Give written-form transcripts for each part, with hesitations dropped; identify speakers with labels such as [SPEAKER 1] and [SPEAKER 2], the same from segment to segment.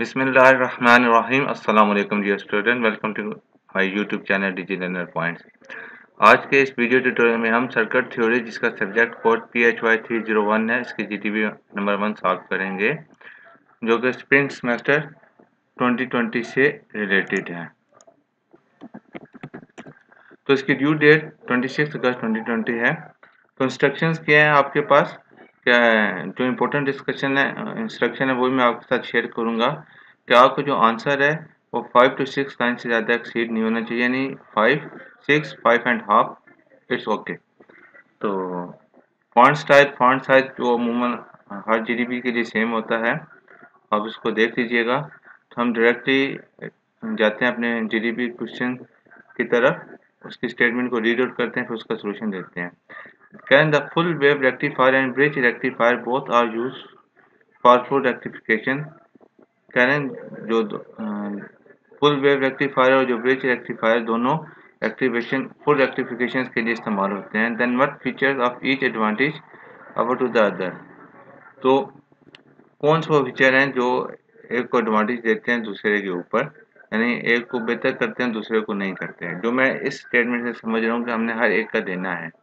[SPEAKER 1] बिस्मिल्लाहिर्रहमानिर्रहीम अस्सलाम वालेकुम dear student, welcome to my YouTube channel Digi Learner Points. आज के इस वीडियो ट्यूटोरियल में हम सर्किट थ्योरी जिसका सब्जेक्ट कोड PHY 301 है, इसकी GTB नंबर 1 सॉल्व करेंगे जो कि स्प्रिंग सेमेस्टर 2020 से रिलेटेड है। तो इसकी ड्यू डेट 26 अगस्त 2020 है। तो इंस्ट्रक्शंस क्या है आपके पास, क्या जो इम्पोर्टेंट डिस्कशन है इंस्ट्रक्शन है वो भी मैं आपके साथ शेयर करूंगा कि आपका जो आंसर है वो 5 to 6 लाइन से ज़्यादा एक्सीड नहीं होना चाहिए, यानी 5, 6, 5.5 इट्स ओके। तो फॉन्ट साइज जो अमूमन हर GDP के लिए सेम होता है, आप इसको देख लीजिएगा। तो हम डायरेक्टली जाते हैं अपने GDP क्वेश्चन की तरफ, उसकी स्टेटमेंट को रीड आउट करते हैं, फिर उसका सोल्यूशन देखते हैं। Can the full wave rectifier and bridge rectifier both are use for full rectification. कह रहे हैं जो फुल वेव रेक्टिफायर और जो ब्रिज रेक्टिफायर दोनों एक्टिवेशन फुल रेक्टिफिकेशन के लिए इस्तेमाल होते हैं। Then what features of each advantage over to the other. तो कौन से वो फीचर हैं जो एक को एडवांटेज देते हैं दूसरे के ऊपर, यानी एक को बेहतर करते हैं दूसरे को नहीं करते हैं, जो मैं इस स्टेटमेंट से समझ रहा हूँ कि हमने हर एक का देना है।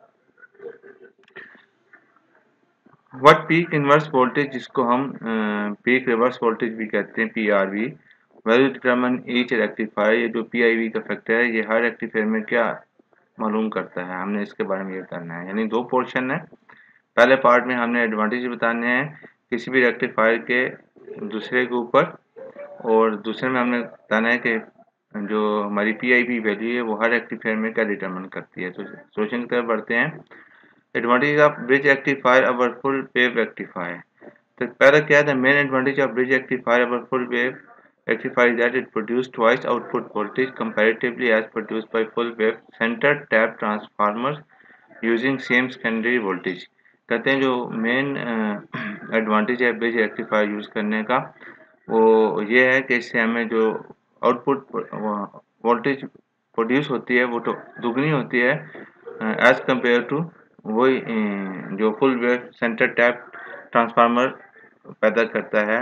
[SPEAKER 1] व्हाट पीक इनवर्स वोल्टेज, जिसको हम पीक रिवर्स वोल्टेज भी कहते हैं, PRV value determine each rectifier. ये जो PIV का फैक्टर है ये हर रेक्टिफायर में क्या मालूम करता है, हमने इसके बारे में ये करना है। यानी दो पोर्शन है। पहले पार्ट में हमने एडवांटेज बताने हैं किसी भी रेक्टिफायर के दूसरे के ऊपर, और दूसरे में हमने बताना है कि जो हमारी PIV वैल्यू है वो हर रेक्टिफायर में क्या डिटरमिन करती है। तो सोल्यूशन की तरफ बढ़ते हैं। Advantage of bridge rectifier over full wave rectifier. तो पहला क्या है, the main advantage of bridge rectifier over full wave rectifier is that it produces twice output voltage comparatively as produced by full wave center tap transformers using same secondary voltage। कहते हैं जो main advantage है bridge rectifier use करने का वो ये है कि इससे हमें जो आउटपुट वोल्टेज प्रोड्यूस होती है वो तो दुगनी होती है एज कंपेयर टू वही जो full wave centre tap transformer पैदा करता है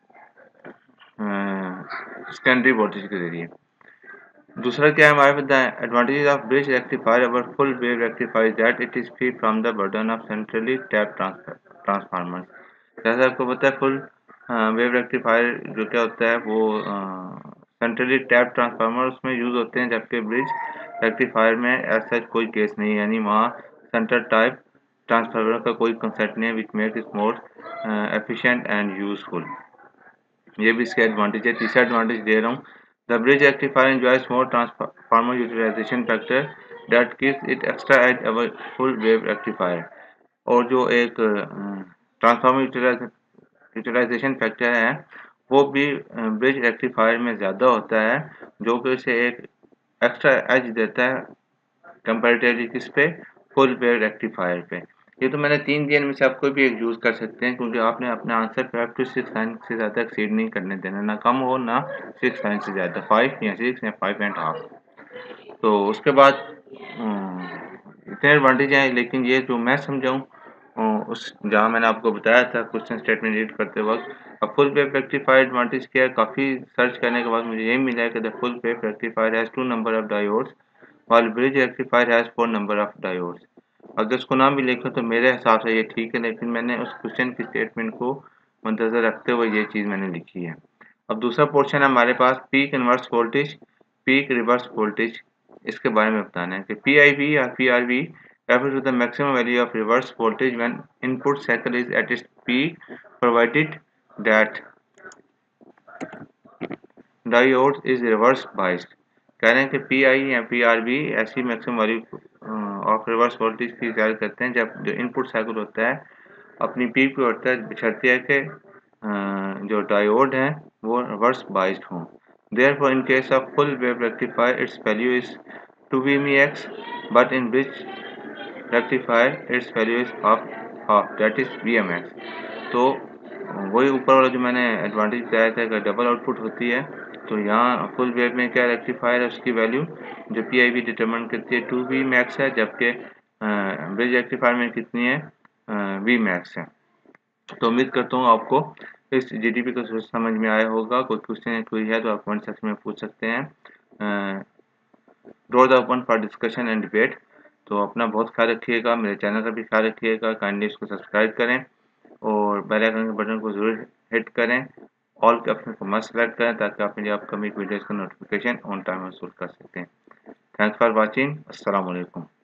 [SPEAKER 1] सेकेंडरी वोल्टेज के जरिए। दूसरा क्या है हमारे पास, the advantage of bridge rectifier over full wave rectifier that it is free from the burden of centrally tap transformer. जैसे आपको पता है फुल वेव रेक्टिफायर जो क्या होता है वो सेंट्रली टैप ट्रांसफार्मर उसमें यूज होते हैं, जबकि ब्रिज रेक्टिफायर में ऐसा कोई केस नहीं है, यानी वहाँ सेंटर टाइप ट्रांसफार्मर का कोई कंसेप्ट नहीं है, which make it more efficient and useful. ये भी इसका एडवांटेज है। तीसरा एडवांटेज दे रहा हूँ, the bridge rectifier enjoys more transformer utilisation factor that gives it extra edge over full wave rectifier. और जो एक ट्रांसफार्मर यूटिलाइजेशन फैक्टर है वो भी ब्रिज रेक्टिफायर में ज़्यादा होता है, जो कि उसे एक एक्स्ट्रा एज देता है कंपैरेटिवली किस पे, फुल वेव रेक्टिफायर पे। ये तो मैंने 3 दिए, इनमें से आप कोई भी एक यूज़ कर सकते हैं, क्योंकि आपने अपना आंसर 5 to 6 लाइन से ज़्यादा एक्सीड नहीं करने देना, ना कम हो ना 6 लाइन से ज़्यादा, 5 या 6 या 5.5। तो उसके बाद इतने एडवांटेज हैं, लेकिन ये जो मैं समझाऊँ उस जहाँ मैंने आपको बताया था क्वेश्चन स्टेटमेंट रीड करते वक्त, अब फुल वेव रेक्टिफायर एडवांटेज क्या है, काफ़ी सर्च करने के बाद मुझे यही मिला है कि the full wave rectifier has 2 number of diodes while bridge rectifier has 4 number of diodes। अगर इसको ना भी लिखो तो मेरे हिसाब से ये ठीक है, लेकिन मैंने उस क्वेश्चन की स्टेटमेंट को मद्देनजर रखते हुए ये चीज़ मैंने लिखी है। अब दूसरा पोर्शन है हमारे पास peak inverse voltage, peak reverse voltage. इसके बारे में बताना है कि PIV या PRV refers to the maximum value of reverse voltage when input cycle is at its peak provided that diode is reverse biased। कह रहे हैं कि PI या PRV ऐसी maximum value of reverse voltage की इजाज़त करते हैं जब जो इनपुट साइकिल होता है अपनी पीक पे होता है, बशर्ते है कि जो डायोड हैं वो रिवर्स बाइस्ड हों। Therefore, in case of full wave rectifier, its value is 2VMX, but in bridge rectifier, its value is half, that is VMX। तो वही ऊपर वाला जो मैंने एडवांटेज बताया था कि डबल आउटपुट होती है, तो यहाँ फुल वेव में क्या रेक्टिफायर है उसकी वैल्यू जो PIV डिटरमिन करती है 2Vmax है, जबकि ब्रिज रेक्टिफायर में कितनी है, Vmax है। तो उम्मीद करता हूँ आपको इस जीडीपी का सोच समझ में आया होगा। कोई क्वेश्चन कोई है तो आप कमेंट सेक्शन में पूछ सकते हैं। Door the open for discussion and debate. तो अपना बहुत ख्याल रखिएगा, मेरे चैनल का भी ख्याल रखिएगा, काइंडली इसको सब्सक्राइब करें और बेल आइकन के बटन को ज़रूर हिट करें। ऑल के ऑप्शन को मस्ट सेलेक्ट करें ताकि आप मेरी अपकमिंग वीडियोज़ का नोटिफिकेशन ऑन टाइम वसूल कर सकते हैं। Thanks for watching. अस्सलाम वालेकुम।